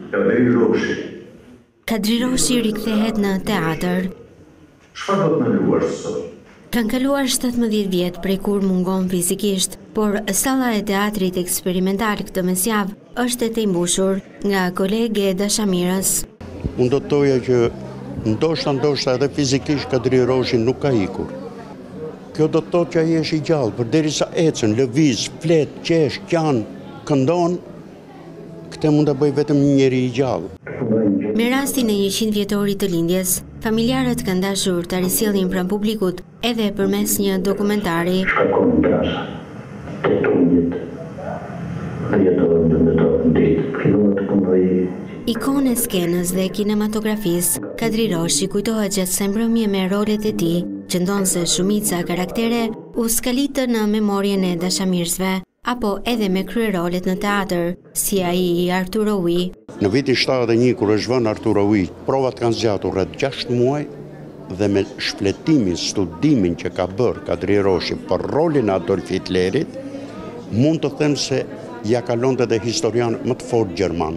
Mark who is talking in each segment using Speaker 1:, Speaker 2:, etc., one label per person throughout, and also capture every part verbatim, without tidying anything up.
Speaker 1: Kadri Roshi.
Speaker 2: Kadri Roshi rikthehet në teatr.
Speaker 1: Çfarë do të na luash sot?
Speaker 2: Kanë kaluar shtatëmbëdhjetë vjet prej kur mungon fizikisht, por salla e teatrit eksperimental këtë mesjavë është e të mbushur nga kolege dashamirës.
Speaker 3: Unë do të thoja që ndoshta ndoshta edhe fizikisht Kadri Roshi nuk ka ikur. Kjo do të thotë që ai është i gjallë, përderisa ecën, lëviz, flet, qesh, qan, këndon, këtë mund ta bëj vetëm një njeri i gjallë.
Speaker 2: Me rastin e njëqind vjetorit të lindjes, familjarët kanë dashur ta risjellin pranë publikut edhe përmes një dokumentari.
Speaker 1: Shkakon trasha. Tetunjet. Rjetëve në të ditë, filluat të këmbëj.
Speaker 2: Ikone e skenës dhe kinematografisë, Kadri Roshi kujtohet gjatë së mbrëmje me rolet e tij, që ndonë se shumica karaktere u skalitën në memorien e dashamirësve, apo edhe me kryerolet në teatr, si ai i Arturo Ui.
Speaker 3: Në vitin shtatëdhjetë e një kur është vënë Arturo Ui, provat kanë zgjatur rreth gjashtë muaj dhe me shfletimin, studimin që ka bërë Kadri Roshi për rolin e Adolf Hitlerit, mund të them se ja kalonte dhe historian më të fortë gjerman.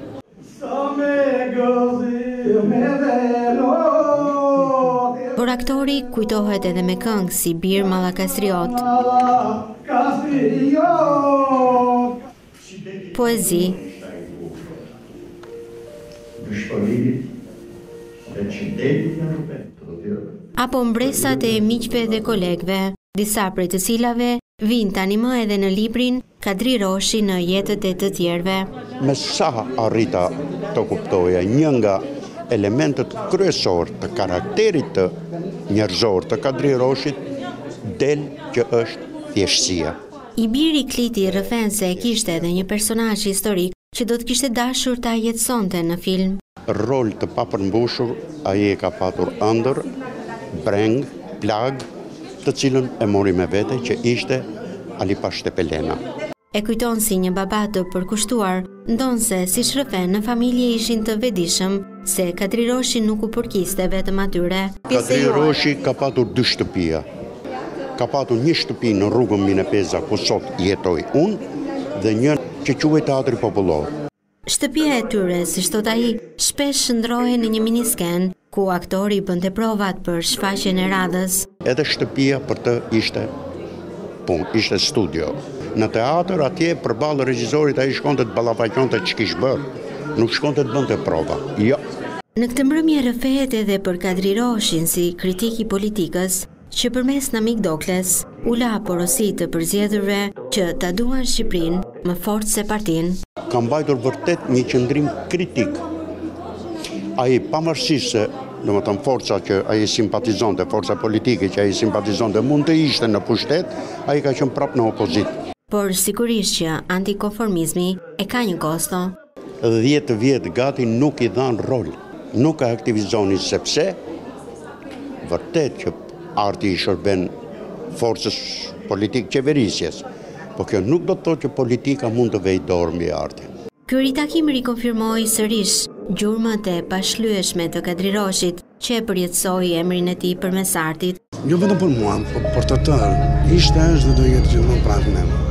Speaker 2: Por aktori kujtohet edhe me këngë si Bir Mallakastriot. Poezi. Apo mbresat e miqve dhe kolegëve, disa prej të cilave vinë tani më edhe në librin Kadri Roshi në jetët e të tjerëve.
Speaker 3: Me sa arrita të kuptoja, një nga elementet kryesor të karakterit të njerëzor të Kadri Roshit del që është thjeshtësia.
Speaker 2: I biri Kliti rrëfen se kishte edhe një personazh historik që do të kishte dashur ta jetësonte në film.
Speaker 3: Rol të papërmbushur, ai e ka patur ëndër, breng, plag, të cilën e mori me vete që ishte Alipa Shtepelena.
Speaker 2: E kujton si një baba të përkushtuar, ndonse si rrëfen në familje ishin të vetëdijshëm se Kadri Roshi nuk u përkiste vetëm atyre.
Speaker 3: Kadri Roshi ka patur dy shtëpia. Ka patur një shtëpi në rrugën Minepeza ku sot jetoj unë dhe një që quhet Teatri Popullor.
Speaker 2: Shtëpia e tyre, si thot ai, shpesh shndrohej në një minisken ku aktori bënte provat për shfaqjen e radhës.
Speaker 3: Edhe shtëpia për të ishte punë, ishte studio. Në teatr atje përballë regjisorit ai shkonte të ballafaqonte ç'kish bër, nuk shkonte të bënte prova. Jo.
Speaker 2: Në këtë mbrëmje rrëfehet edhe për Kadri Roshin si kritik i politikës, që përmes Namik Dokles u la porosi të përzgjedhurve që ta duan Shqipërinë më fort se partinë.
Speaker 3: Ka mbajtur vërtet një qëndrim kritik. Ai pavarësisht se domethënë forca që ai simpatizonte, forca politike që ai simpatizonte mund të ishte në pushtet, ai ka qenë prapë në opozitë.
Speaker 2: Por sigurisht që antikonformizmi e ka një kosto.
Speaker 3: dhjetë vjet gati nuk i dhan rol, nuk e aktivizoni sepse vërtet që arti i shërben forcës politik qeverisjes, po kjo nuk do të thotë që politika mund të vejë dorë mbi artin.
Speaker 2: Ky ritakim rikonfirmoi sërish gjurmët e pashlyeshme të Kadri Roshit, që e përjetësoi emrin e tij përmes artit.
Speaker 4: Jo vetëm për mua, por për të tërë. Ishte, është dhe do jetë gjithmonë pranë ne.